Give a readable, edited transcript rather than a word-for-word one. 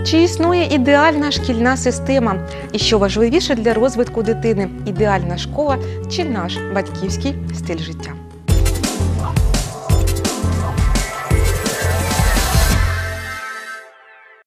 Чи існує ідеальна шкільна система? І що важливіше для розвитку дитини – ідеальна школа чи наш батьківський стиль життя?